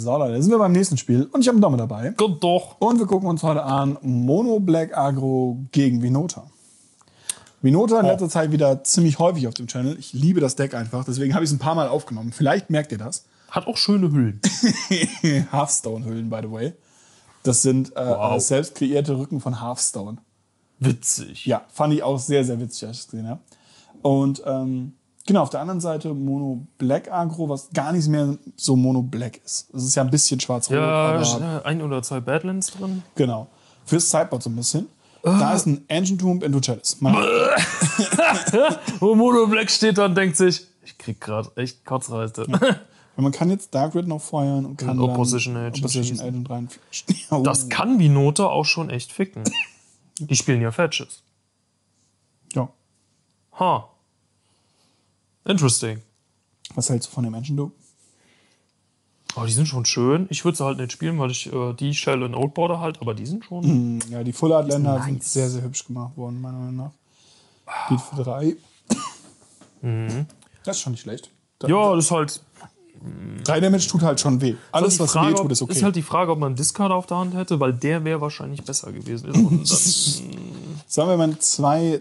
So, Leute, sind wir beim nächsten Spiel und ich habe einen Dom dabei. Gut doch. Und wir gucken uns heute an Mono Black Agro gegen Vinota. Vinota in letzter Zeit wieder ziemlich häufig auf dem Channel. Ich liebe das Deck einfach, deswegen habe ich es ein paar Mal aufgenommen. Vielleicht merkt ihr das. Hat auch schöne Hüllen. Hearthstone-Hüllen, by the way. Das sind selbst kreierte Rücken von Hearthstone. Witzig. Ja, fand ich auch sehr, sehr witzig, als ich es gesehen habe. Und genau, auf der anderen Seite Mono Black Agro, was gar nicht mehr so Mono Black ist. Es ist ja ein bisschen schwarz-rot. Ja, aber ein oder zwei Badlands drin. genau. Fürs Sideboard so ein bisschen. Da ist ein Ancient Tomb into Chalice. Wo Mono Black steht da und denkt sich, ich krieg gerade echt Kotzreite. Ja. Man kann jetzt Dark Red noch feuern und kann Opposition Agent rein. Das kann Vinota auch schon echt ficken. Die spielen ja Fetches. Ja. Ha. Interesting. Was hältst du von dem Ancient Tomb? Oh, die sind schon schön. Ich würde sie halt nicht spielen, weil ich die Shell und Old Border halt, aber die sind schon. Ja, die Full Art Länder nice. sind sehr, sehr hübsch gemacht worden, meiner Meinung nach. Geht für 3. Das ist schon nicht schlecht. Ja, das ist halt. 3 Damage tut halt schon weh. Alles, was weh tut, ist okay. Ist halt die Frage, ob man einen Discard auf der Hand hätte, weil der wäre wahrscheinlich besser gewesen. Und sagen wir mal 2,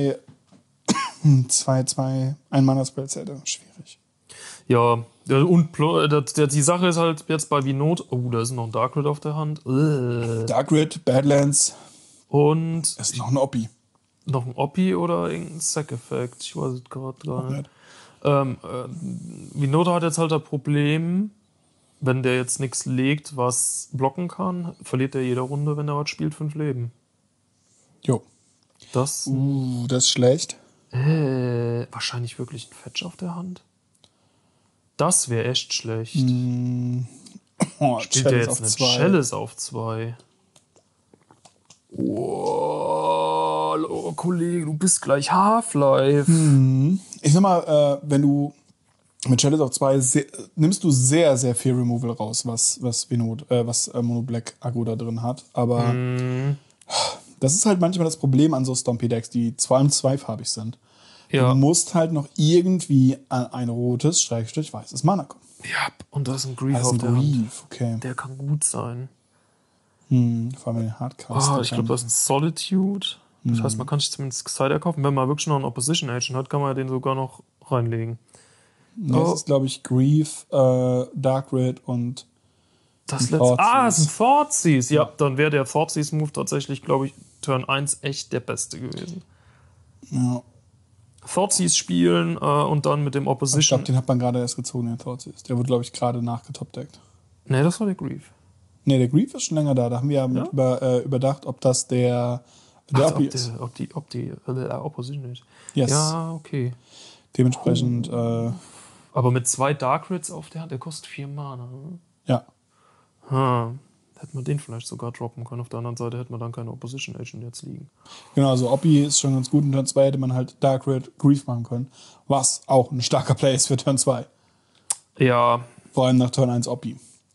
1 Mana Spells hätte. Schwierig. ja, und die Sache ist halt jetzt bei Vinota. Oh, da ist noch ein Dark Red auf der Hand. Dark Red, Badlands. Und. Das ist noch ein Oppi. Noch ein Oppi oder irgendein Sack-Effekt. Ich weiß es gerade gar nicht. Vinota hat jetzt halt das Problem, wenn der jetzt nichts legt, was blocken kann, verliert er jede Runde, wenn er was spielt, 5 Leben. Jo. Das Das ist schlecht. wahrscheinlich wirklich ein Fetch auf der Hand. Das wäre echt schlecht. Oh, Spielt der jetzt eine Chalice auf 2? Oh, Kollege, du bist gleich Half-Life. Ich sag mal, wenn du mit Chalice auf 2 nimmst du sehr, sehr viel Removal raus, was Mono Black Agro da drin hat. Aber das ist halt manchmal das Problem an so Stompy-Decks, die vor allem zweifarbig sind. Ja. Du musst halt noch irgendwie an ein rotes, weißes Mana kommen. Ja, und da ist ein Grief Das ist auf ein der Hand. Grief, okay. Der kann gut sein. Vor allem den Hardcast. Ich glaube, das ist ein Solitude. Das heißt, man kann sich zumindest Cider kaufen. Wenn man wirklich noch einen Opposition Agent hat, kann man den sogar noch reinlegen. Das ist, glaube ich, Grief, Dark Red und das letzte. Es sind Thoughtseize. Ja, dann wäre der Thoughtseize Move tatsächlich, glaube ich, Turn 1 echt der beste gewesen. Ja. Thoughtseize spielen und dann mit dem Opposition. Ich glaube, den hat man gerade erst gezogen, der Thoughtseize. Der wurde, glaube ich, gerade nachgetopdeckt. Nee, das war der Grief. Nee, der Grief ist schon länger da. Da haben wir ja überdacht, ob das der Oppi ist. Ob die Opposition ist. Yes. Ja, okay. Dementsprechend, Aber mit 2 Dark Rids auf der Hand, der kostet 4 Mana. Ne? ja. Hätte man den vielleicht sogar droppen können. Auf der anderen Seite hätte man dann keine Opposition Agent jetzt liegen. Genau, also Oppi ist schon ganz gut. In Turn 2 hätte man halt Dark Red Grief machen können. Was auch ein starker Play ist für Turn 2. Ja. Vor allem nach Turn 1 Oppi.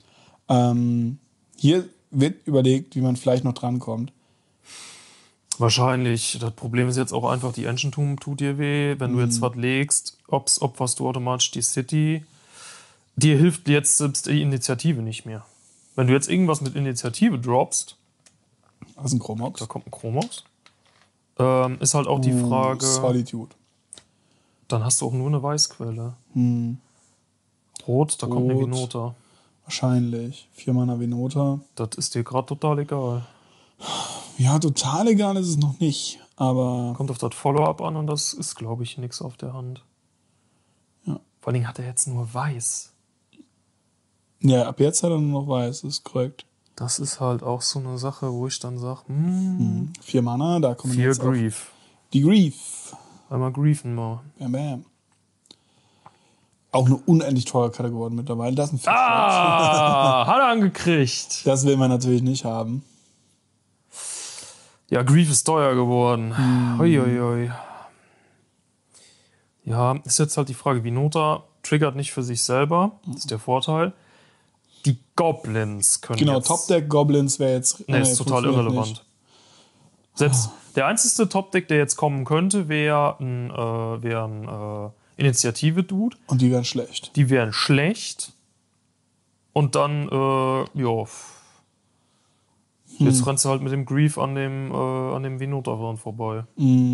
Hier wird überlegt, wie man vielleicht noch drankommt. Wahrscheinlich. Das Problem ist jetzt auch einfach, die Ancient Tomb tut dir weh. Wenn du jetzt was legst, opferst du automatisch die City. Dir hilft jetzt selbst die Initiative nicht mehr. Wenn du jetzt irgendwas mit Initiative droppst. Das ist ein Chromox. Da kommt ein Chromox. Ist halt auch die Frage. Solitude. Dann hast du auch nur eine Weißquelle. Rot, da kommt eine Vinota. Wahrscheinlich. 4 Mana Vinota. Das ist dir gerade total egal. Ja, total egal ist es noch nicht. Aber. Kommt auf das Follow-up an und das ist, glaube ich, nichts auf der Hand. Ja. Vor allem hat er jetzt nur Weiß. Ja, ab jetzt hat er nur noch Weiß, das ist korrekt. Das ist halt auch so eine Sache, wo ich dann sage, 4 Mana, da kommen 4 jetzt Grief. Die Grief. Einmal griefen mal. Bam, bam. Auch eine unendlich teure Karte geworden mittlerweile. Das ist ein Fisch. Hat er angekriegt. Das will man natürlich nicht haben. Ja, Grief ist teuer geworden. Uiuiui. Ja, ist jetzt halt die Frage, Vinota triggert nicht für sich selber. Das ist der Vorteil. Die Goblins können Genau, jetzt... Top-Deck Goblins wäre jetzt... Nee, ist total irrelevant. Nicht. Selbst der einzige Top-Deck, der jetzt kommen könnte, wäre ein Initiative-Dude. Und die wären schlecht. Die wären schlecht. Und dann, ja. Jetzt rennst du halt mit dem Grief an dem Venota vorbei.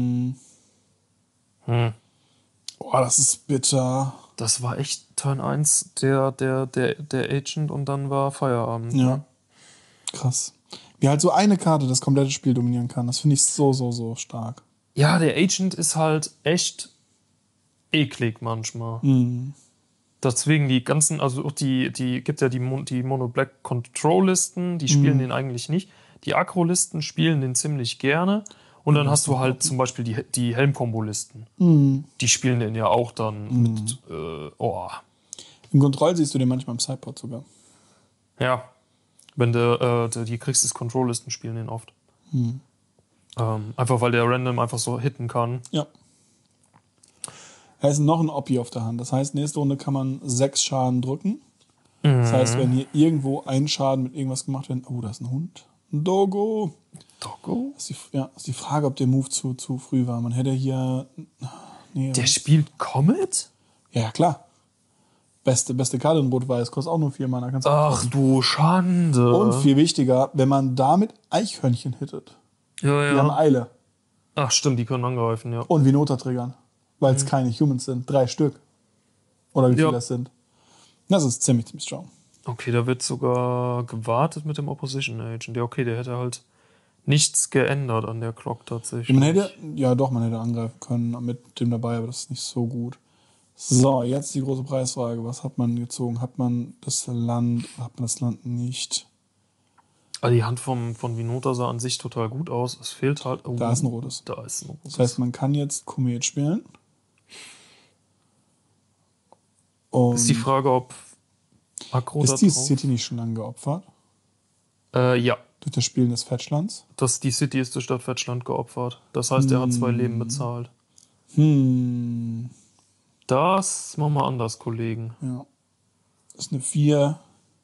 Boah, das ist bitter. Das war echt Turn 1 der Agent und dann war Feierabend. Ja. Ne? Krass. Wie halt so eine Karte das komplette Spiel dominieren kann. Das finde ich so stark. Ja, der Agent ist halt echt eklig manchmal. Deswegen die ganzen, also auch die gibt ja die Mono Black Control-Listen, die spielen den eigentlich nicht. Die Aggro-Listen spielen den ziemlich gerne. Und dann hast du halt zum Beispiel die Helm-Kombo-Listen. Die spielen den ja auch dann mit, Im Kontroll siehst du den manchmal im Sideboard sogar. Ja. Wenn die kriegst, das Control-Listen spielen den oft. Einfach weil der random einfach so hitten kann. Ja. Er ist noch ein Oppi auf der Hand. Das heißt, nächste Runde kann man 6 Schaden drücken. Das heißt, wenn hier irgendwo ein Schaden mit irgendwas gemacht wird, oh, da ist ein Hund. Ein Doggo. Doggo? Ist die Frage, ob der Move zu früh war. Man hätte hier... Nee, der spielt Comet? Ja, klar. Beste Karte in Rot-Weiß, kostet auch nur 4 Mana. Kannst Ach du Schande. Und viel wichtiger, wenn man damit Eichhörnchen hittet. Ja. Die haben Eile. Ach stimmt, die können angreifen, ja. Und Venota triggern. Weil es keine Humans sind. 3 Stück. Oder wie viele das sind. Das ist ziemlich strong. Okay, da wird sogar gewartet mit dem Opposition Agent. Ja, okay, der hätte halt nichts geändert an der Clock tatsächlich. Man hätte angreifen können mit dem dabei, aber das ist nicht so gut. So, jetzt die große Preisfrage. Was hat man gezogen? Hat man das Land nicht? Also die Hand von Venota sah an sich total gut aus. Es fehlt halt... Oh, da ist ein rotes. Da ist ein rotes. Das heißt, man kann jetzt Komet spielen. Und ist die Frage, ob Aggro ist die City nicht schon lange geopfert? Ja. Durch das Spielen des Fetchlands? Die City ist durch das Fetchland geopfert. Das heißt, er hat 2 Leben bezahlt. Das machen wir anders, Kollegen. Ja. Das ist eine 4.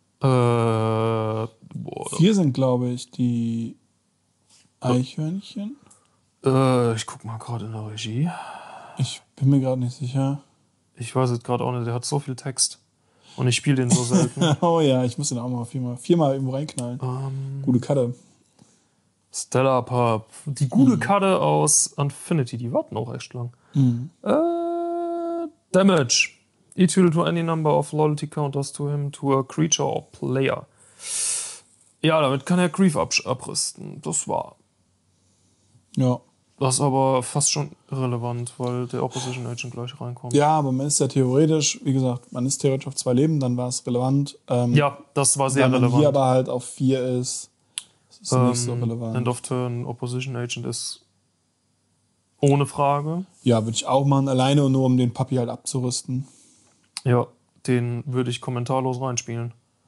4 sind, glaube ich, die Eichhörnchen. Ich guck mal gerade in der Regie. Ich bin mir gerade nicht sicher. Ich weiß es gerade auch nicht, der hat so viel Text. Und ich spiele den so selten. Oh ja, ich muss den auch mal viermal irgendwo reinknallen. Gute Karte. Stellar Pub. Die gute Karte aus Infinity, die warten auch echt lang. Damage. Equal to any number of loyalty counters to him, to a creature or player. Ja, damit kann er Grief abrüsten. Das war. Ja. Das ist aber fast schon irrelevant, weil der Opposition Agent gleich reinkommt. Ja, aber man ist ja theoretisch, wie gesagt, man ist theoretisch auf 2 Leben, dann war es relevant. Ja, das war sehr relevant. Wenn man hier aber halt auf 4 ist, ist es nicht so relevant. End of Turn Opposition Agent ist ohne Frage. Ja, würde ich auch machen, alleine und nur um den Papi halt abzurüsten. Ja, den würde ich kommentarlos reinspielen.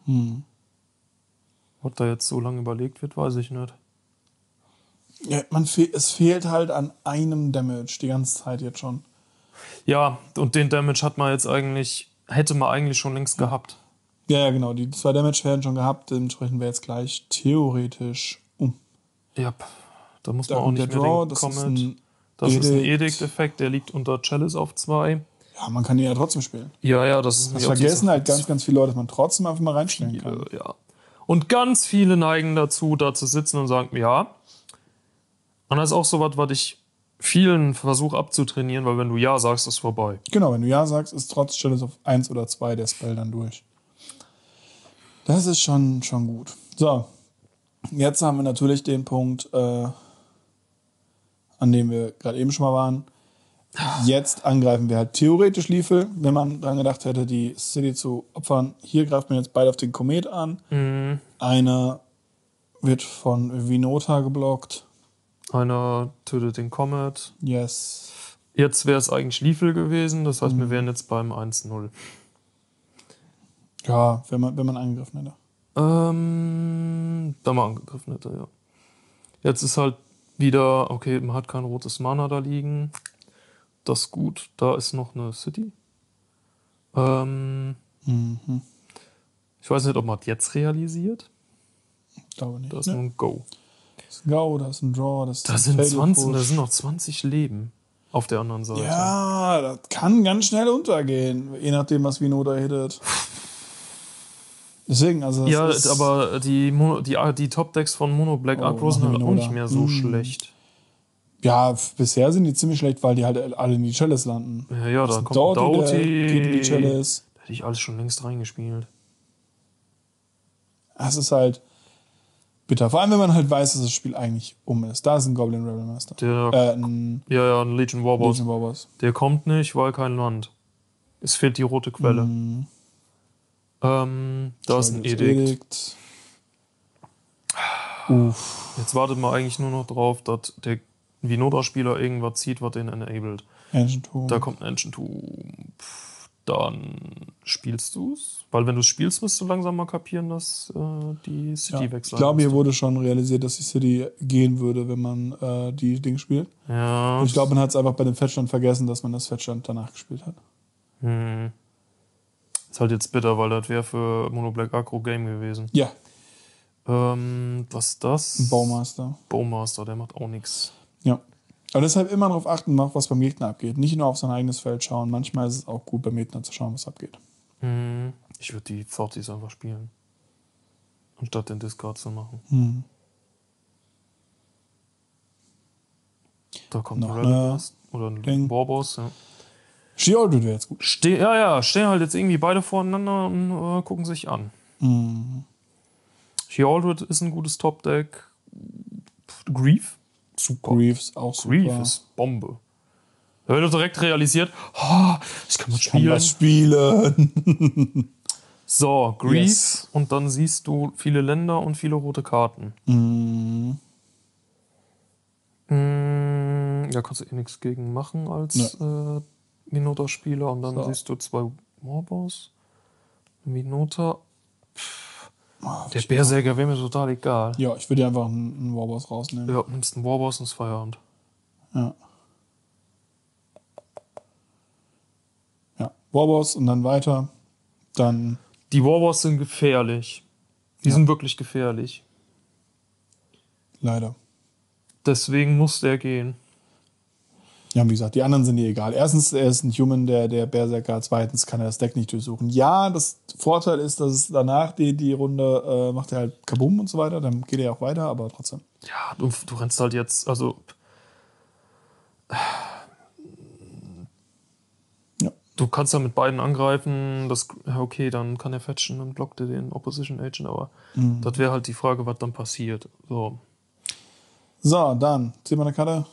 Was da jetzt so lange überlegt wird, weiß ich nicht. Ja, es fehlt halt an einem Damage die ganze Zeit jetzt schon. Ja, und den Damage hätte man eigentlich schon längst gehabt. Ja, genau. Die 2 Damage werden schon gehabt. Dementsprechend wäre jetzt gleich theoretisch Ja, da muss man auch nicht mehr Draw, den das Comet. Das ist ein Edict-Effekt, der liegt unter Chalice auf 2. Ja, man kann den ja trotzdem spielen. Ja, das ist das vergessen halt ganz viele Leute, dass man trotzdem einfach mal reinstellen kann. Ja. Und ganz viele neigen dazu, da zu sitzen und sagen, ja. Und das ist auch so was ich vielen versuche abzutrainieren, weil wenn du Ja sagst, ist vorbei. Genau, wenn du Ja sagst, ist trotz Chalice auf 1 oder 2 der Spell dann durch. Das ist schon gut. So, jetzt haben wir natürlich den Punkt, an dem wir gerade eben schon mal waren. Jetzt angreifen wir halt theoretisch Liefel, wenn man dran gedacht hätte, die City zu opfern. Hier greift man jetzt beide auf den Komet an. Einer wird von Venota geblockt. Einer tötet den Comet. Yes. Jetzt wäre es eigentlich Liefel gewesen, das heißt, wir wären jetzt beim 1-0. Ja, wenn man angegriffen hätte. Wenn man angegriffen hätte, ja. Jetzt ist halt wieder, okay, man hat kein rotes Mana da liegen. Das ist gut. Da ist noch eine City. Ich weiß nicht, ob man es jetzt realisiert. Ich glaube nicht. Da ist nur ein Go. Das ist ein Go, da ist ein Draw, das ist da sind 20, da sind noch 20 Leben auf der anderen Seite. Ja, das kann ganz schnell untergehen, je nachdem, was Venota hittet. Deswegen, also das Ja, ist, aber die Top-Decks von Mono Black Aggro sind noch eine halt auch Minota. nicht mehr so schlecht. ja, bisher sind die ziemlich schlecht, weil die halt alle in die Chalice landen. Ja, da kommt ein Der geht in die Doughty. Chalice. Da hätte ich alles schon längst reingespielt. Es ist halt bitter. Vor allem, wenn man halt weiß, dass das Spiel eigentlich ist. Da ist ein Goblin Rebel Master. Ein Ja, ein Legion Warboss. Legion Warboss. Der kommt nicht, weil kein Land. Es fehlt die rote Quelle. Da ist ein Edikt. Jetzt wartet man eigentlich nur noch drauf, dass der Vinoda-Spieler irgendwas zieht, was den enabled. Ancient Tomb. Da kommt ein Ancient Tomb. Dann spielst du's. Weil wenn du spielst, wirst du langsam mal kapieren, dass die City wechselt. Ich glaube, hier wurde schon realisiert, dass die City gehen würde, wenn man die Dinge spielt. Ja. Und ich glaube, man hat es einfach bei dem Fettstand vergessen, dass man das Fettstand danach gespielt hat. Ist halt jetzt bitter, weil das wäre für Mono Black Aggro Game gewesen. Ja. Was ist das? Ein Bowmaster. Bowmaster, der macht auch nichts. Ja. Aber deshalb immer darauf achten, was beim Gegner abgeht. Nicht nur auf sein eigenes Feld schauen. Manchmal ist es auch gut, beim Gegner zu schauen, was abgeht. Ich würde die 40s einfach spielen. Anstatt den Discard zu machen. Da kommt Noch ein Rebel oder ein Ding. Warboss. Ja. She-Oldred wäre jetzt gut. Stehen halt jetzt irgendwie beide voreinander und gucken sich an. She-Aldred ist ein gutes Top-Deck. Grief? Super. Greaves auch super. Grief ist Bombe. Da wird direkt realisiert, ich kann das Kann spielen. das spielen. So, Grief. Yes. Und dann siehst du viele Länder und viele rote Karten. Da kannst du eh nichts gegen machen als Minota-Spieler. Und dann siehst du 2 Warboss. Minota. Der Berserker wäre mir total egal. Ja, ich würde einfach einen Warboss rausnehmen. Ja, nimmst einen Warboss und das Feierabend. Ja. Ja, Warboss und dann weiter. Dann. Die Warboss sind gefährlich. Die sind wirklich gefährlich. Leider. Deswegen muss der gehen. Ja, wie gesagt, die anderen sind dir egal. Erstens, er ist ein Human, der Berserker. Zweitens kann er das Deck nicht durchsuchen. Ja, das Vorteil ist, dass es danach die Runde macht er halt Kabum und so weiter. Dann geht er auch weiter, aber trotzdem. Ja, du rennst halt jetzt, also. Ja. Du kannst ja mit beiden angreifen. Okay, dann kann er fetchen und blockt er den Opposition Agent, aber das wäre halt die Frage, was dann passiert. So, dann ziehen wir eine Karte.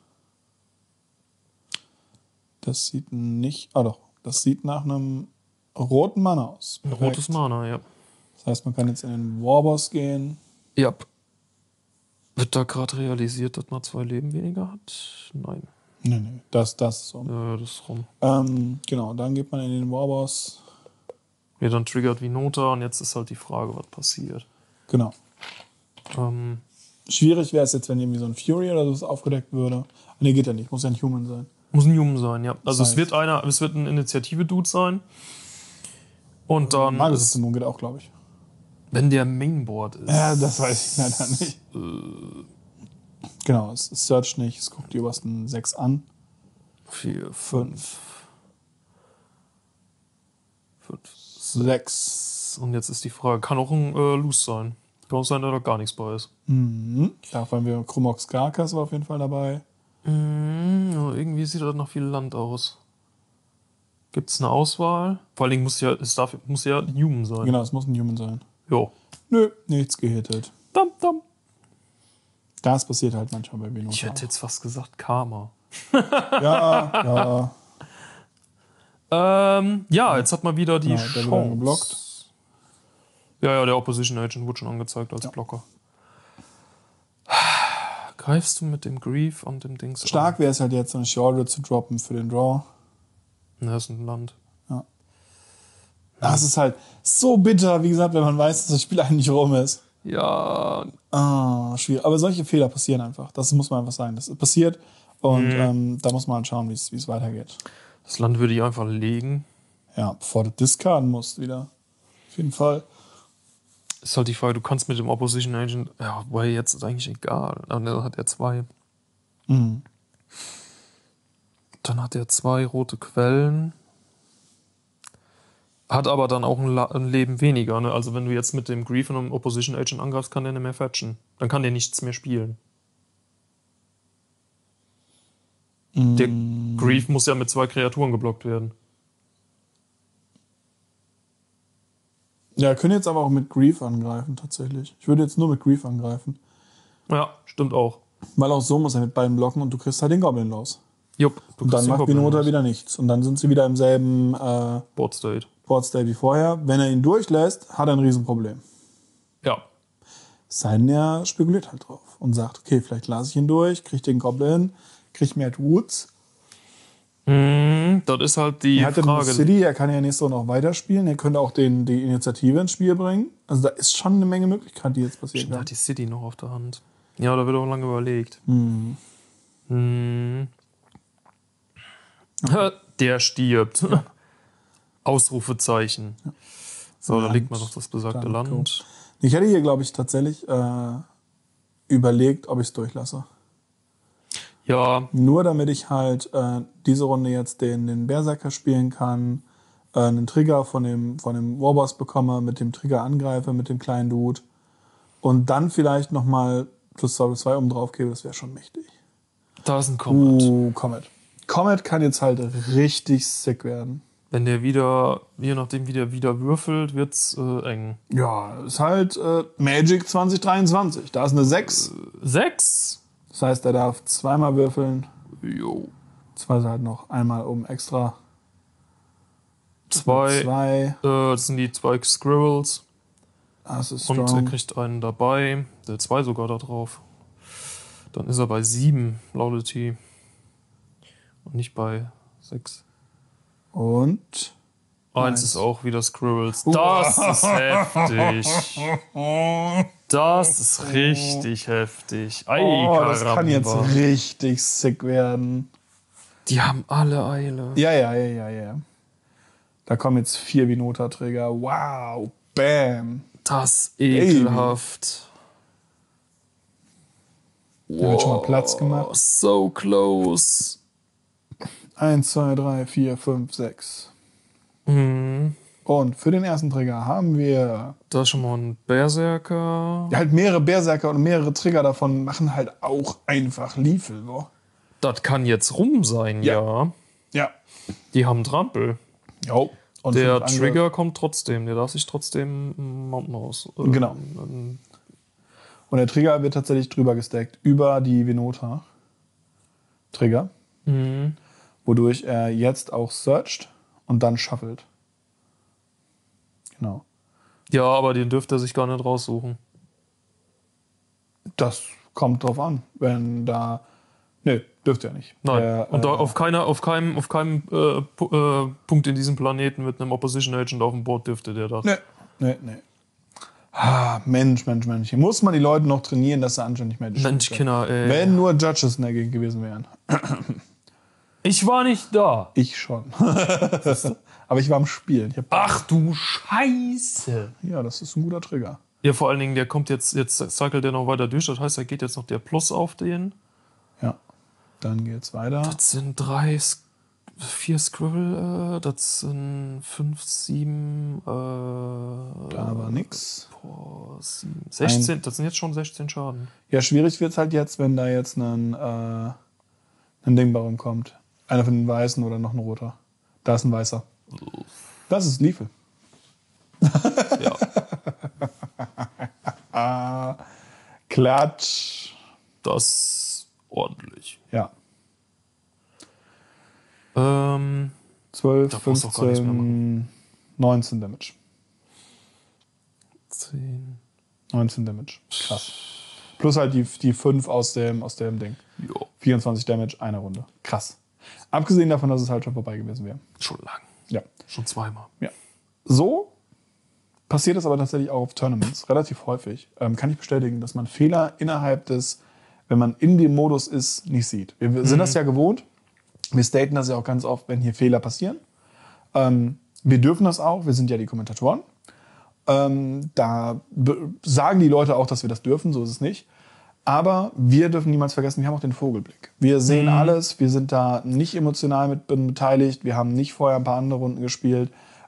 Das sieht nicht. Doch. Das sieht nach einem roten Mana aus. Perfekt. Rotes Mana, ja. Das heißt, man kann jetzt in den Warboss gehen. Ja. Wird da gerade realisiert, dass man 2 Leben weniger hat? Nein. Nee, das ist so. Das ist rum. Genau, dann geht man in den Warboss. Ja, dann triggert wie Nota und jetzt ist halt die Frage, was passiert. Genau. Ähm, Schwierig wäre es jetzt, wenn irgendwie so ein Fury oder so aufgedeckt würde. Nee, geht ja nicht. Muss ja ein Human sein. Muss ein Human sein, ja. Also Das heißt- es wird ein Initiative-Dude sein. Und dann, Magus-Dämon geht auch, glaube ich. wenn der Mainboard ist. Ja, das weiß ich leider nicht. Genau, es searcht nicht. Es guckt die obersten 6 an. 4, 5, 5, 6. Und jetzt ist die Frage, kann auch ein Loose sein. Kann auch sein, dass da gar nichts bei ist. Da haben wir Chromox Garkas war auf jeden Fall dabei. Ja, irgendwie sieht das nach viel Land aus. Gibt es eine Auswahl? Vor allen Dingen muss ja ein Human sein. Genau, es muss ein Human sein. Jo. Nö, nichts gehittet. Dam, dam. Das passiert halt manchmal bei Venus. Ich hätte jetzt fast gesagt Karma. Ja. Jetzt hat man wieder die Genau, der wird dann geblockt. Ja, der Opposition Agent wurde schon angezeigt als Blocker. Greifst du mit dem Grief und dem Dings Stark wäre es halt jetzt, eine She-Aldred zu droppen für den Draw. Das ist ein Land. Ja. Das ist halt so bitter, wie gesagt, wenn man weiß, dass das Spiel eigentlich rum ist. Ja. Schwierig. Aber solche Fehler passieren einfach. Das muss man einfach sagen. Das passiert und da muss man halt schauen, wie es weitergeht. Das Land würde ich einfach legen. Ja, bevor du discarden musst wieder. Auf jeden Fall. Ist halt die Frage, du kannst mit dem Opposition Agent, ja, wobei jetzt ist eigentlich egal. Dann hat er 2. Dann hat er 2 rote Quellen. Hat aber dann auch ein Leben weniger. Ne? Also wenn du jetzt mit dem Grief und einem Opposition Agent angreifst, kann der nicht mehr fetchen. Dann kann der nichts mehr spielen. Der Grief muss ja mit 2 Kreaturen geblockt werden. Ja, können jetzt aber auch mit Grief angreifen, tatsächlich. Ich würde jetzt nur mit Grief angreifen. Ja, stimmt auch. Weil auch so muss er mit beiden blocken und du kriegst halt den Goblin los. Jupp. Und dann macht Venota wieder nichts. Und dann sind sie wieder im selben Board State wie vorher. Wenn er ihn durchlässt, hat er ein Riesenproblem. Ja. Es sei denn, er spekuliert halt drauf und sagt, okay, vielleicht lasse ich ihn durch, kriege den Goblin, kriege mehr Woods. Das ist halt die Er hat Frage. eine City, er kann ja nächste Runde auch weiterspielen. Er könnte auch die Initiative ins Spiel bringen. Also da ist schon eine Menge Möglichkeiten, die jetzt passieren Der kann. hat die City noch auf der Hand. Ja, da wird auch lange überlegt. Der stirbt. Ja. Ausrufezeichen. Ja. So, da liegt man doch das besagte Land. Ich hätte hier, glaube ich, tatsächlich überlegt, ob ich es durchlasse. Ja. Nur damit ich halt diese Runde jetzt den Berserker spielen kann, einen Trigger von dem Warboss bekomme, mit dem Trigger angreife, mit dem kleinen Dude und dann vielleicht nochmal +2/+2 oben drauf gebe, das wäre schon mächtig. Da ist ein Comet. Comet. Comet kann jetzt halt richtig sick werden. Wenn der wieder, je nachdem wie der wieder würfelt, wird's eng. Ja, ist halt Magic 2023. Da ist eine 6. 6? Das heißt, er darf zweimal würfeln. Jo. 2 ist halt noch einmal um extra. 2. Das sind die 2 Squirrels. Das ist strong. Und er kriegt einen dabei. Der 2 sogar da drauf. Dann ist er bei 7 Laudity. Und nicht bei 6. Und 1 ist auch wieder Squirrels. Das ist heftig. Das ist richtig heftig. Das kann jetzt richtig sick werden. Die haben alle Eile. Ja. Da kommen jetzt 4 Venota-Träger. Wow. Bam. Das ist ekelhaft. Da wird schon mal Platz gemacht. So close. 1, 2, 3, 4, 5, 6. Und für den ersten Trigger haben wir... Da ist schon mal ein Berserker. Ja, halt mehrere Berserker und mehrere Trigger davon machen halt auch einfach Liefel. So. Das kann jetzt rum sein, ja. Ja. Die haben Trampel. Jo. Und der Trigger kommt trotzdem. Der darf sich trotzdem Mountain House. Genau. Und der Trigger wird tatsächlich drüber gestackt. Über die Venota. Trigger. Wodurch er jetzt auch searcht und dann shuffelt. Genau. Ja, aber den dürfte er sich gar nicht raussuchen. Das kommt drauf an. Wenn da... Nö, dürfte er nicht. Nein. Und da auf keinem Punkt in diesem Planeten mit einem Opposition Agent auf dem Board dürfte der das. Nee. Mensch. Hier muss man die Leute noch trainieren, dass sie anscheinend nicht mehr Mensch, Kinder, ey. Wenn nur Judges in der Gegend gewesen wären. Ich war nicht da. Ich schon. Aber ich war am Spielen. Ach du Scheiße. Ja, das ist ein guter Trigger. Ja, vor allen Dingen, der kommt jetzt cycelt der noch weiter durch. Das heißt, da geht jetzt noch der Plus auf den. Ja. Dann geht's weiter. Das sind 4 Scribble, das sind 5, 7. Da war nix. 7, 16, das sind jetzt schon 16 Schaden. Ja, schwierig wird's halt jetzt, wenn da jetzt ein Ding bei rumkommt. Einer von den Weißen oder noch ein Roter. Da ist ein Weißer. Das ist Liefel. Ja. Klatsch. Das ist ordentlich. Ja. 12, 15, 19 Damage. 10. 19 Damage. Krass. Plus halt die 5 aus dem Ding. Jo. 24 Damage, eine Runde. Krass. Abgesehen davon, dass es halt schon vorbei gewesen wäre. Schon lang. Ja. Schon zweimal. Ja. So passiert es aber tatsächlich auch auf Tournaments relativ häufig. Kann ich bestätigen, dass man Fehler innerhalb des, wenn man in dem Modus ist, nicht sieht. Wir sind das ja gewohnt. Wir staten das ja auch ganz oft, wenn hier Fehler passieren. Wir dürfen das auch. Wir sind ja die Kommentatoren. Da sagen die Leute auch, dass wir das dürfen. So ist es nicht. Aber wir dürfen niemals vergessen, wir haben auch den Vogelblick. Wir sehen alles. Wir sind da nicht emotional mit beteiligt. Wir haben nicht vorher ein paar andere Runden gespielt.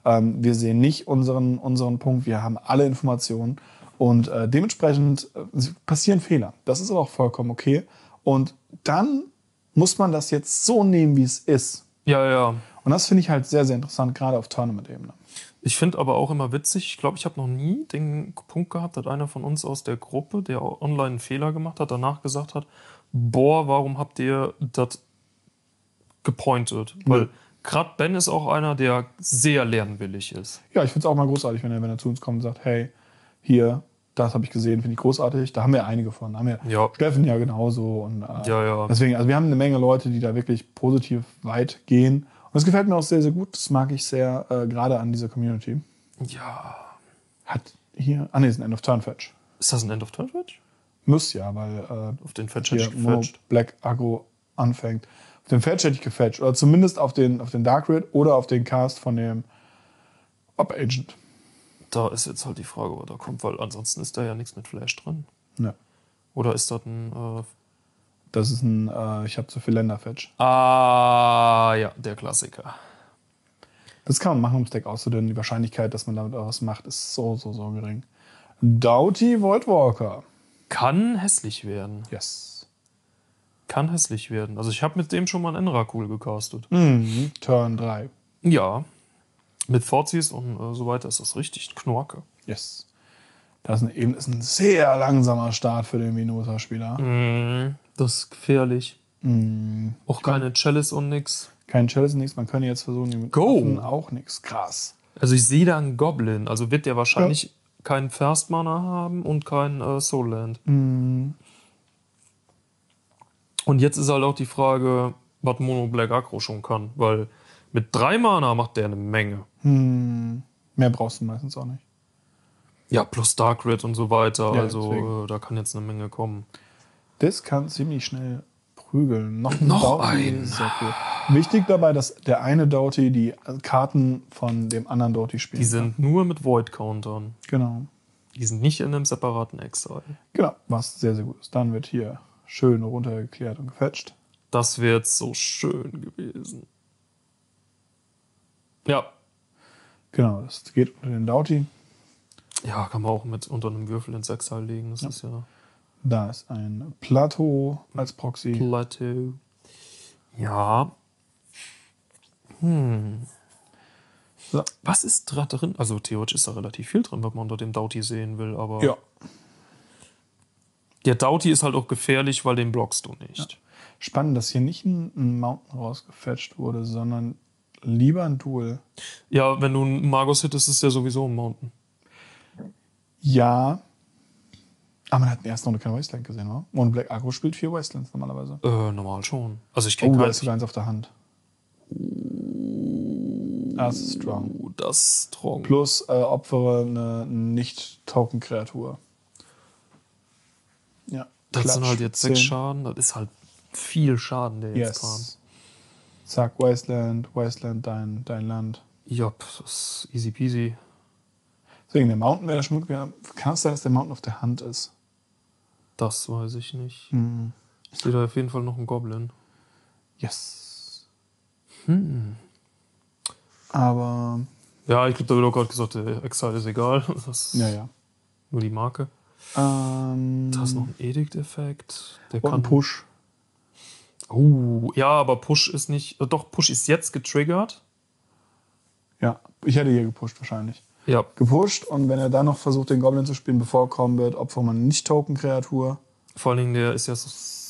Wir sehen nicht unseren Punkt. Wir haben alle Informationen. Und dementsprechend passieren Fehler. Das ist aber auch vollkommen okay. Und dann muss man das jetzt so nehmen, wie es ist. Ja, ja. Und das finde ich halt sehr, sehr interessant, gerade auf Tournament-Ebene. Ich finde aber auch immer witzig, ich glaube, ich habe noch nie den Punkt gehabt, dass einer von uns aus der Gruppe, der online einen Fehler gemacht hat, danach gesagt hat, boah, warum habt ihr das gepointet? Weil gerade Ben ist auch einer, der sehr lernwillig ist. Ja, ich finde es auch mal großartig, wenn er zu uns kommt und sagt, hey, hier, das habe ich gesehen, finde ich großartig. Da haben wir einige von. Da haben wir Steffen ja genauso. Und, Ja. Deswegen, also wir haben eine Menge Leute, die da wirklich positiv weit gehen. Und das gefällt mir auch sehr, sehr gut. Das mag ich sehr, gerade an dieser Community. Ja. Hat hier, ist ein End-of-Turn-Fetch. Ist das ein End-of-Turn-Fetch? Muss ja, weil auf den Fetch hätte ich Mono gefetcht. Black Aggro anfängt. Auf den Fetch hätte ich gefetcht. Oder zumindest auf den Dark Rid oder auf den Cast von dem Op-Agent. Da ist jetzt halt die Frage, wo da kommt, weil ansonsten ist da ja nichts mit Flash drin. Ja. Oder ist das ein... Das ist ein, ich habe zu viel Länder-Fetch. Ja, der Klassiker. Das kann man machen, um das Deck auszudünnen. Die Wahrscheinlichkeit, dass man damit auch was macht, ist so gering. Doughty Voidwalker. Kann hässlich werden. Yes. Kann hässlich werden. Also ich habe mit dem schon mal einen Enrakul gecastet. Turn 3. Ja. Mit Thoughtseize und so weiter ist das richtig ein Knorke. Yes. Das ist ein sehr langsamer Start für den Minota-Spieler. Das ist gefährlich. Auch keine Chalice und nix. Kein Chalice, nichts. Man könnte jetzt versuchen, die mit Waffen auch nichts. Krass. Also ich sehe da einen Goblin. Also wird der wahrscheinlich keinen First Mana haben und kein Soul Land. Und jetzt ist halt auch die Frage, was Mono Black Aggro schon kann. Weil mit 3 Mana macht der eine Menge. Mehr brauchst du meistens auch nicht. Ja, plus Dark Rid und so weiter. Ja, also da kann jetzt eine Menge kommen. Das kann ziemlich schnell prügeln. Noch ein. Sehr cool. Wichtig dabei, dass der eine Doughty die Karten von dem anderen Doughty spielt. Die sind nur mit Void-Countern. Genau. Die sind nicht in einem separaten Exile. Genau, was sehr, sehr gut ist. Dann wird hier schön runtergeklärt und gefetcht. Das wäre jetzt so schön gewesen. Ja. Genau, das geht unter den Doughty. Ja, kann man auch mit unter einem Würfel ins Exile legen. Das ist ja... Da ist ein Plateau als Proxy. Plateau. Ja. So. Was ist da drin? Also theoretisch ist da relativ viel drin, was man unter dem Doughty sehen will, aber... Ja. Der Doughty ist halt auch gefährlich, weil den blockst du nicht. Ja. Spannend, dass hier nicht ein Mountain rausgefetcht wurde, sondern lieber ein Duel. Ja, wenn du einen Magus hittest, ist es ja sowieso ein Mountain. Ja. Aber man hat in der ersten Runde keine Wasteland gesehen, oder? Mono Black Aggro spielt 4 Wastelands normalerweise. Normal schon. Also ich kenne da ist sogar eins auf der Hand. Das ist strong. Das ist strong. Plus opfere eine Nicht-Token-Kreatur. Ja. Das sind halt jetzt 6 Schaden. Das ist halt viel Schaden, der jetzt kam. Zack, Wasteland, dein Land. Ja, das ist easy peasy. Deswegen, der Mountain wäre schon möglich. Kann es sein, dass der Mountain auf der Hand ist? Das weiß ich nicht. Ich sehe da auf jeden Fall noch einen Goblin. Yes. Aber... Ja, ich glaube, da wird auch gerade gesagt, der Exile ist egal. Das ist nur die Marke. Da ist noch ein Edict-Effekt. Der und kann Push. Ja, aber Push ist nicht... Doch, Push ist jetzt getriggert. Ja, ich hätte hier gepusht wahrscheinlich. Ja. Gepusht und wenn er dann noch versucht, den Goblin zu spielen, bevor er kommen wird, opfert man eine Nicht-Token-Kreatur. Vor allen Dingen, der ist ja so...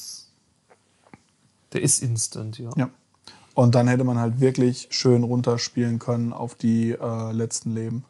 Der ist instant, ja. Ja. Und dann hätte man halt wirklich schön runterspielen können auf die letzten Leben.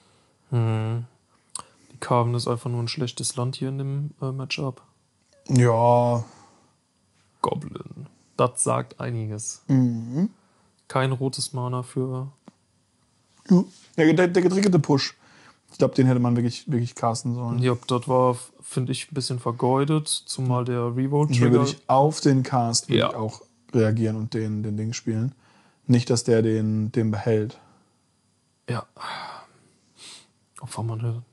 Die Carven ist einfach nur ein schlechtes Land hier in dem Matchup. Ja. Goblin. Das sagt einiges. Kein rotes Mana für... Der getriggerte Push. Ich glaube, den hätte man wirklich casten sollen. Ja, das war, finde ich, ein bisschen vergeudet, zumal der Hier Revolt-Trigger... würde ich auf den Cast ich auch reagieren und den Ding spielen. Nicht, dass der den behält. Ja. Opfer man hätte.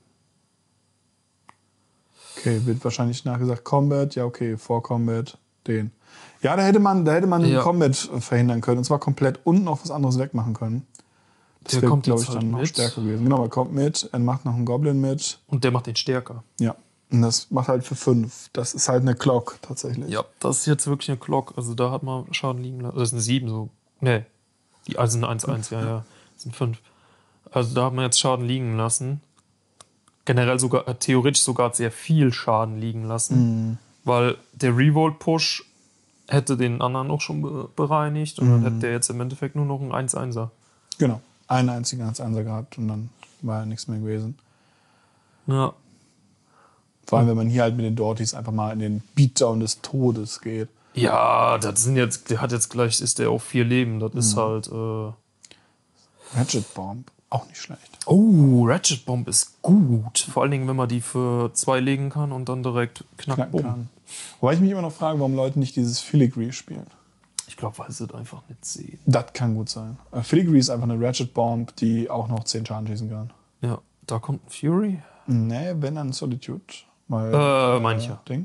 Okay, wird wahrscheinlich nachgesagt Combat. Ja, okay, vor Combat den. Ja, da hätte man den Combat verhindern können. Und zwar komplett und noch was anderes wegmachen können. Das Der wäre, kommt glaube jetzt ich, halt dann noch mit. stärker gewesen. Genau, er kommt mit, er macht noch einen Goblin mit. Und der macht den stärker. Ja. Und das macht halt für 5. Das ist halt eine Clock tatsächlich. Ja, das ist jetzt wirklich eine Glock. Also da hat man Schaden liegen lassen. Das ist eine 7 so. Nee. Also eine 1-1, ja. Das sind 5. Also da hat man jetzt Schaden liegen lassen. Generell sogar, theoretisch sogar sehr viel Schaden liegen lassen. Weil der Revolt-Push hätte den anderen auch schon bereinigt und dann hätte der jetzt im Endeffekt nur noch einen 1-1er. Genau. Einen einzigen 1-1er gehabt und dann war ja nichts mehr gewesen. Ja. Vor allem, wenn man hier halt mit den Dorties einfach mal in den Beatdown des Todes geht. Ja, das sind jetzt, der hat jetzt gleich, ist der auf 4 Leben. Das ist halt. Ratchet Bomb, auch nicht schlecht. Oh, Ratchet Bomb ist gut. Vor allen Dingen, wenn man die für 2 legen kann und dann direkt knack, bumm. Kann. Wobei ich mich immer noch frage, warum Leute nicht dieses Filigree spielen. Ich glaube, weil sie es einfach nicht sehen. Das kann gut sein. Filigree ist einfach eine Ratchet Bomb, die auch noch 10 Schaden schießen kann. Ja, da kommt ein Fury. Nee, wenn dann Solitude. Mal, manche. Ding.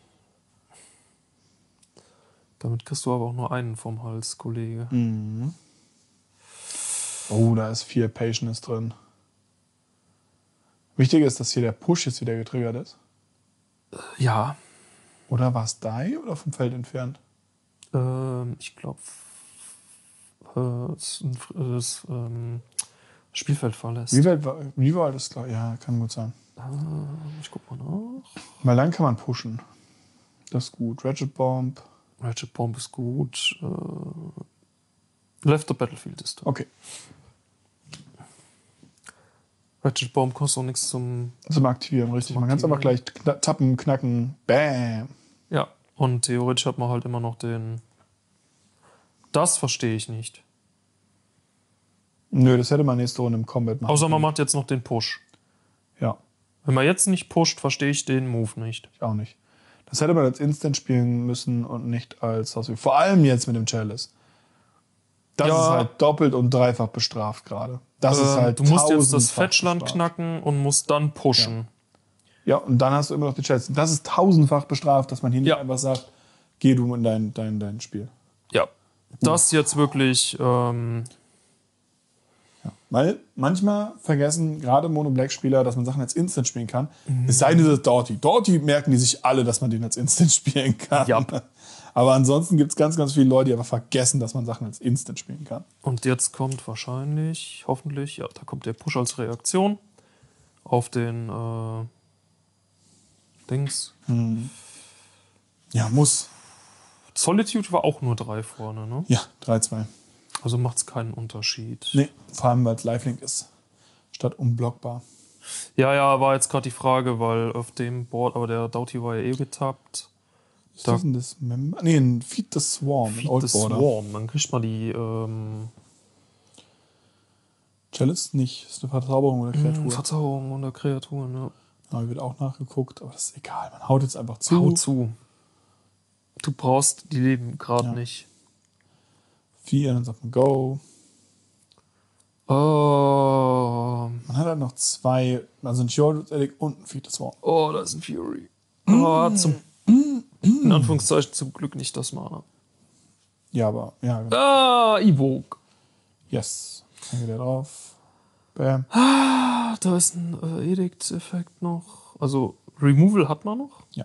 Damit kriegst du aber auch nur einen vom Hals, Kollege. Oh, da ist 4 Patience drin. Wichtig ist, dass hier der Push jetzt wieder getriggert ist. Ja, Oder war es Die oder vom Feld entfernt? ich glaube, das Spielfeld verlässt. Revolt ist klar, ja, kann gut sein. Ich guck mal nach. Weil dann kann man pushen. Das ist gut. Ratchet Bomb. Ratchet Bomb ist gut. Left the Battlefield ist da. Okay. Ratchet Bomb kostet auch nichts zum. Zum Aktivieren, richtig. Man kann es einfach gleich tappen, knacken. Bam. Ja, und theoretisch hat man halt immer noch den. Das verstehe ich nicht. Nö, das hätte man nächste Runde im Combat machen Außer man können. macht jetzt noch den Push. Ja, Wenn man jetzt nicht pusht, verstehe ich den Move nicht. ich auch nicht. Das hätte man als Instant spielen müssen und nicht als Hausweg. Vor allem jetzt mit dem Chalice. Das Ja. ist halt doppelt und dreifach bestraft gerade. Das ist halt Du musst jetzt das tausendfach Fetchland bestraft. knacken und musst dann pushen. Ja, und dann hast du immer noch die Chalice. Das ist tausendfach bestraft, dass man hier nicht Ja. einfach sagt, geh du in dein Spiel. Ja. Das jetzt wirklich. Ja. Weil manchmal vergessen gerade Mono-Black-Spieler, dass man Sachen als Instant spielen kann. Es sei denn, das ist Doughty. Doughty merken die sich alle, dass man den als Instant spielen kann. Ja. Aber ansonsten gibt es ganz, ganz viele Leute, die einfach vergessen, dass man Sachen als Instant spielen kann. Und jetzt kommt wahrscheinlich, hoffentlich, ja, da kommt der Push als Reaktion auf den Dings. Ja, muss. Solitude war auch nur 3 vorne, ne? Ja, 3-2. Also macht es keinen Unterschied. Nee, vor allem, weil es Lifelink ist. Statt unblockbar. Ja, war jetzt gerade die Frage, weil auf dem Board, aber der Doughty war ja eh getappt. Ist das denn das Member? Nee, ein Feed the Swarm. Feed Old the Border. Swarm, dann kriegt man die Chalice nicht. Ist eine Verzauberung oder Kreatur. Verzauberung unter Kreaturen, ja. Ja, wird auch nachgeguckt, aber das ist egal. Man haut jetzt einfach zu. Hau zu. Du brauchst die Leben gerade Ja. nicht. 4, dann sagt man Go. Oh, Man hat halt noch 2, also ein Short Edict und ein Feed the Swarm. da ist ein Fury. Oh, in Anführungszeichen zum Glück nicht das Mana. Ja, aber, ja, genau. Evoke. Yes. Dann geht er drauf. Bam. Da ist ein Edict-Effekt noch. Also Removal hat man noch. Ja.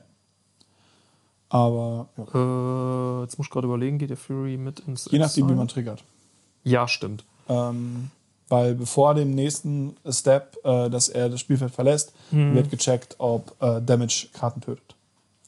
Aber, ja. Jetzt muss ich gerade überlegen, geht der Fury mit ins Je nachdem, wie Exile? man triggert. Ja, stimmt. Weil bevor dem nächsten Step, dass er das Spielfeld verlässt, wird gecheckt, ob Damage-Karten tötet.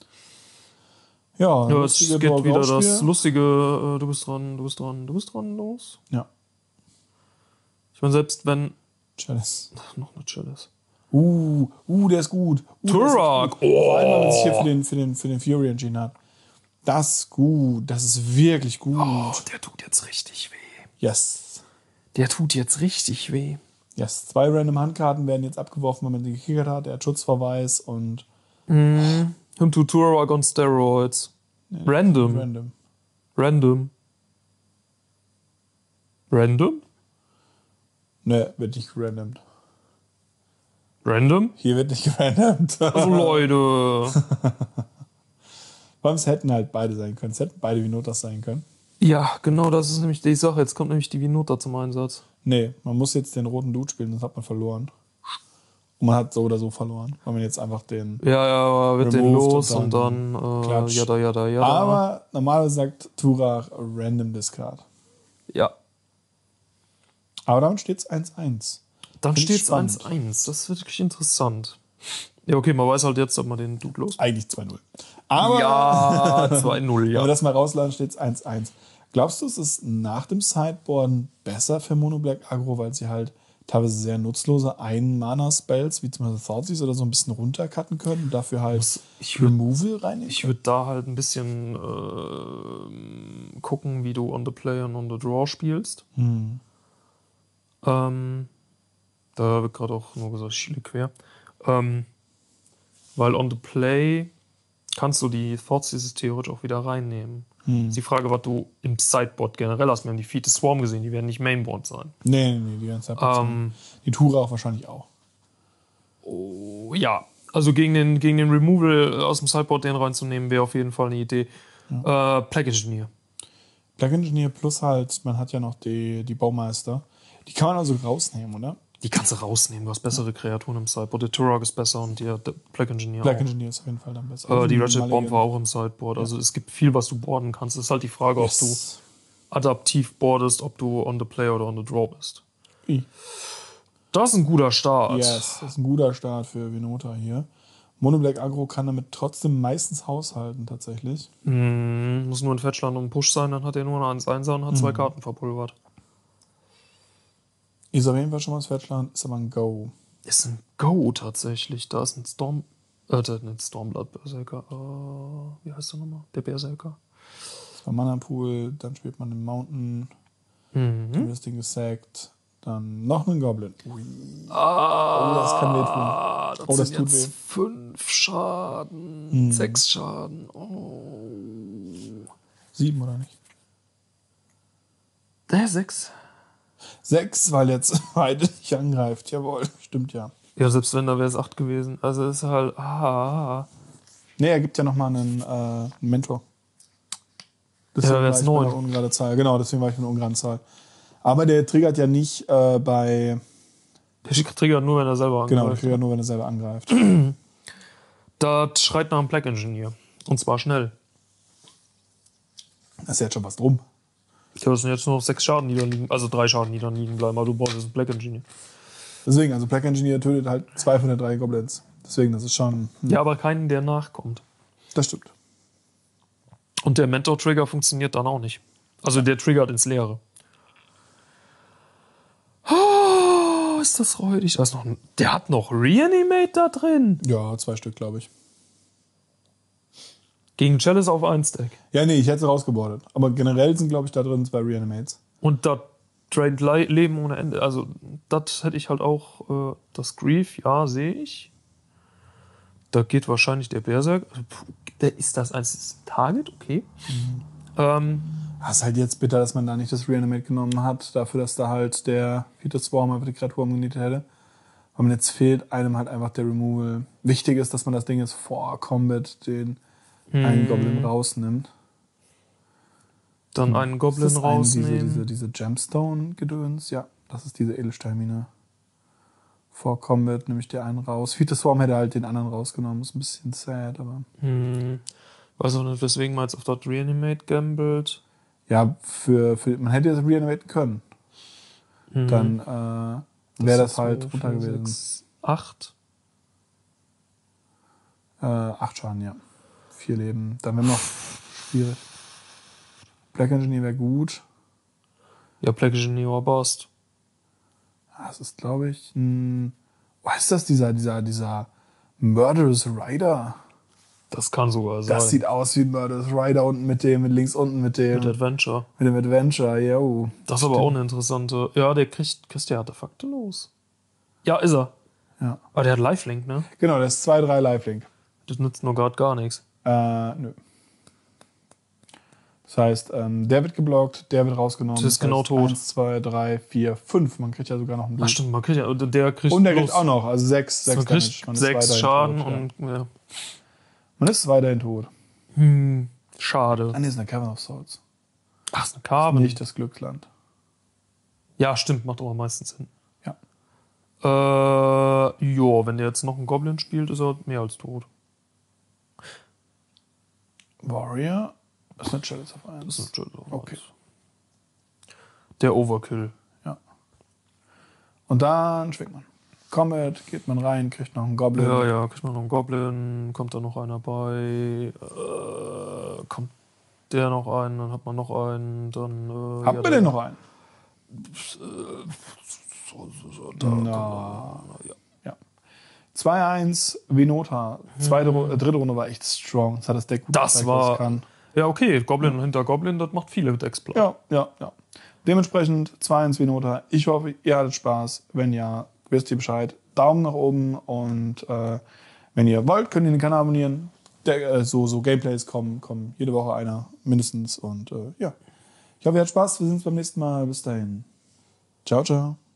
Ja, Ja, es lustige geht wieder Draw-Spiel. das lustige, du bist dran, los. Ja, Ich meine, selbst wenn. Chalice. Noch eine Chalice. Der ist gut. Turok! Vor allem, wenn man sich hier für den Fury entschieden hat. Das ist gut. Das ist wirklich gut. Oh, der tut jetzt richtig weh. Yes. Der tut jetzt richtig weh. Yes. 2 random Handkarten werden jetzt abgeworfen, wenn man sie gekickert hat. Er hat Schutzverweis und Him to Turok on Steroids. Random. Random? Ne, wird nicht gerandomt. Random? Hier wird nicht gerandomt. Also Leute. Vor allem, es hätten halt beide sein können. Es hätten beide Vinotas sein können. Ja, genau, das ist nämlich die Sache. Jetzt kommt nämlich die Vinota zum Einsatz. Nee, man muss jetzt den roten Dude spielen, sonst hat man verloren. Und man hat so oder so verloren, weil man jetzt einfach den Ja, wird den removed los und dann klatscht. jada. Aber normalerweise sagt Turach Random Discard. Ja. Aber damit steht es 1-1. Dann Find ich steht es spannend. 1-1. Das ist wirklich interessant. Ja, okay, man weiß halt jetzt, ob man den Dude los. Eigentlich 2-0. Aber Ja, 2-0, wenn wir ja. das mal rausladen, steht es 1-1. Glaubst du, es ist nach dem Sideboarden besser für Mono Black Aggro, weil sie halt teilweise sehr nutzlose Ein-Mana-Spells, wie zum Beispiel Thoughtseize oder so, ein bisschen runtercutten können und dafür halt Removal reinnehmen? Ich würde da halt ein bisschen gucken, wie du on the play und on the draw spielst. Da wird gerade auch nur gesagt, ich schiele quer. Weil on the play kannst du die Thoughtseize theoretisch auch wieder reinnehmen. Ist die Frage, was du im Sideboard generell hast. Wir haben die Feet Swarm gesehen, die werden nicht Mainboard sein. Nee, die ganze Zeit. Die Tura auch wahrscheinlich auch. Oh, ja, also gegen den Removal aus dem Sideboard den reinzunehmen, wäre auf jeden Fall eine Idee. Plague Engineer. Plague Engineer plus halt, man hat ja noch die Baumeister. Die kann man also rausnehmen, oder? Die kannst du rausnehmen, du hast bessere Kreaturen im Sideboard. Der Turok ist besser und der Plague Engineer Plague auch. Engineer ist auf jeden Fall dann besser. Die Ratchet Bomb war auch im Sideboard. Also es gibt viel, was du boarden kannst. Es ist halt die Frage, ob du adaptiv boardest, ob du on the play oder on the draw bist. Das ist ein guter Start. Yes, das ist ein guter Start für Venota hier. Mono Black Aggro kann damit trotzdem meistens haushalten, tatsächlich. Muss nur ein Fetchland und ein Push sein, dann hat er nur eine 1-1er und hat 2 Karten verpulvert. Ist auf jeden Fall schon mal das Fetchland, ist aber ein Go. Ist ein Go tatsächlich. Da ist ein nicht Stormblood Berserker. Wie heißt der nochmal? Der Berserker. Das war Mana Pool, dann spielt man den Mountain, dann wird das Ding gesackt, dann noch einen Goblin. Ui. Das kann wehtun. Das Das sind tut jetzt weh. 5 Schaden, 6 Schaden. 7 oder nicht? Der 6. 6, weil jetzt beide nicht angreift. Jawohl, stimmt ja. Ja, selbst wenn, da wäre es 8 gewesen. Also ist halt. Nee, er gibt ja nochmal einen Mentor. Deswegen Ja, war jetzt ich bei 9. einer ungeraden Zahl. Genau, deswegen war ich bei einer ungeraden Zahl. Aber der triggert ja nicht bei. Der triggert nur, wenn er selber angreift. Genau, der triggert nur, wenn er selber angreift. Das schreit nach einem Plague Engineer. Und zwar schnell. Da ist ja jetzt schon was drum. Ja, das sind jetzt nur noch 6 Schaden, die da liegen. Also 3 Schaden, die da liegen bleiben. Aber du brauchst jetzt einen Plague Engineer. Deswegen, also Plague Engineer tötet halt 2 von den 3 Goblins. Deswegen, das ist schon. Ja, aber keinen, der nachkommt. Das stimmt. Und der Mentor-Trigger funktioniert dann auch nicht. Also der triggert ins Leere. Oh, ist das räudig. Da ist noch der hat noch Reanimate da drin. Ja, 2 Stück, glaube ich. Gegen Chalice auf 1 Deck. Ja, nee, ich hätte es rausgebordet. Aber generell sind, glaube ich, da drin 2 Reanimates. Und das Drained Leben ohne Ende. Also das hätte ich halt auch. Das Grief, ja, sehe ich. Da geht wahrscheinlich der Berserk. Ist das ein Target? Okay. Das ist halt jetzt bitter, dass man da nicht das Reanimate genommen hat, dafür, dass da halt der Peter Swarm einfach die Kreatur umgenietet hätte. Weil man jetzt fehlt einem halt einfach der Removal. Wichtig ist, dass man das Ding jetzt vor Combat den einen Goblin rausnimmt. Dann einen Goblin Ist das rausnehmen. diese Gemstone-Gedöns? Ja, das ist diese Edelsteinmine. Vor Combat nehme ich dir einen raus. Peter Swarm hätte halt den anderen rausgenommen. Ist ein bisschen sad, aber. Weiß auch nicht, weswegen man jetzt auf das Reanimate gambelt. Ja, man hätte das reanimaten können. Dann wäre das halt runter gewesen. 8. 8 Schaden, ja. 4 Leben. Dann wäre noch schwierig. Black Engineer wäre gut. Ja, Plague Engineer Bust. Das ist, glaube ich, was ist das, dieser Murderous Rider? Das kann sogar sein. Das sieht aus wie ein Murderous Rider unten mit links unten mit dem Adventure. Mit dem Adventure, yo. Das ist aber auch eine interessante. Ja, der kriegt der Artefakte los. Ja, ist er. Ja. Aber der hat Lifelink, ne? Genau, das ist 2-3 Lifelink. Das nützt nur gerade gar nichts. Nö. Das heißt, der wird geblockt, der wird rausgenommen. Das ist genau tot. 1, 2, 3, 4, 5. Man kriegt ja sogar noch einen Ach stimmt, man kriegt ja. Der kriegt und der kriegt auch noch, also 6 man Damage. kriegt Man ist 6 weiterhin Schaden tot, ja. und. Ja. Man ist weiterhin tot. Schade. Ah, nee, ist eine Cavern of Souls. Ach, ist eine Carbon. Nicht das Glücksland. Ja, stimmt, macht aber meistens Sinn. Ja. Wenn der jetzt noch einen Goblin spielt, ist er mehr als tot. Warrior ist eine Chalice of Iron. Das ist ein Chalice of Okay. Ice. Der Overkill. Ja. Und dann schwingt man. Combat, geht man rein, kriegt noch einen Goblin. Ja, kriegt man noch einen Goblin, kommt da noch einer bei, kommt der noch einen, dann hat man noch einen, dann... Habt ihr denn noch einen? Ja. 2-1 Venota. Dritte Runde war echt strong. Das hat das Deck gut Das gezeigt, war- was es kann. Ja, okay, Goblin hinter Goblin, das macht viele Decks platt. Ja. Dementsprechend 2-1 Venota. Ich hoffe, ihr hattet Spaß. Wenn ja, wisst ihr Bescheid. Daumen nach oben und wenn ihr wollt, könnt ihr den Kanal abonnieren. So Gameplays kommen jede Woche einer mindestens. Und ja, ich hoffe, ihr hattet Spaß. Wir sehen uns beim nächsten Mal. Bis dahin. Ciao, ciao.